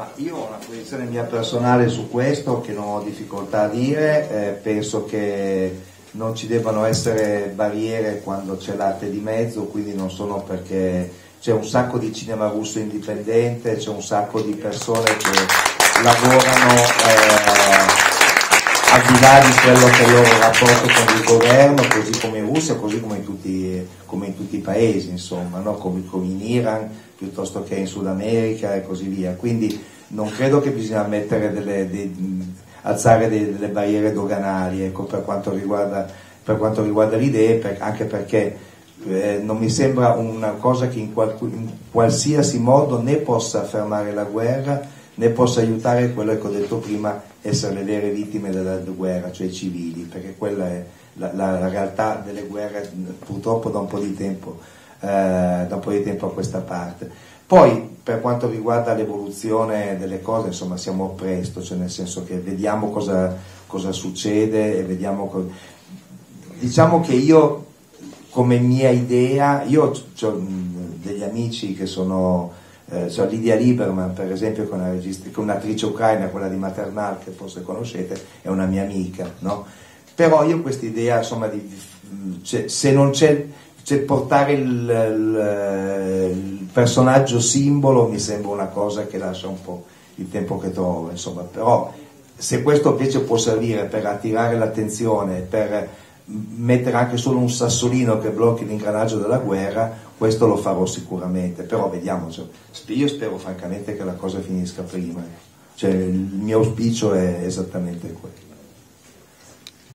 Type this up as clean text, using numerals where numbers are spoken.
Ma io ho una posizione mia personale su questo che non ho difficoltà a dire, penso che non ci debbano essere barriere quando c'è l'arte di mezzo, quindi non sono perché c'è un sacco di cinema russo indipendente, c'è un sacco di persone che lavorano al di là di quello che è il loro rapporto con il governo, così come in Russia, così come in tutti i paesi, insomma, no? come in Iran, piuttosto che in Sud America e così via. Quindi non credo che bisogna alzare delle barriere doganali, ecco, per quanto riguarda le idee, anche perché non mi sembra una cosa che in qualsiasi modo né possa fermare la guerra né possa aiutare quello che ho detto prima, essere le vere vittime della guerra, cioè i civili, perché quella è la realtà delle guerre purtroppo da un po' di tempo a questa parte. Poi per quanto riguarda l'evoluzione delle cose, insomma, siamo presto, cioè nel senso che vediamo cosa succede e vediamo diciamo che io, come mia idea, io ho degli amici che sono cioè Lidia Lieberman, per esempio, che è un'attrice ucraina, quella di Maternal, che forse conoscete, è una mia amica, no? Però io questa idea, insomma, se non c'è portare il personaggio simbolo mi sembra una cosa che lascia un po' il tempo che trova, insomma. Però se questo invece può servire per attirare l'attenzione, per mettere anche solo un sassolino che blocchi l'ingranaggio della guerra, questo lo farò sicuramente, però vediamo, cioè, io spero francamente che la cosa finisca prima, cioè il mio auspicio è esattamente quello.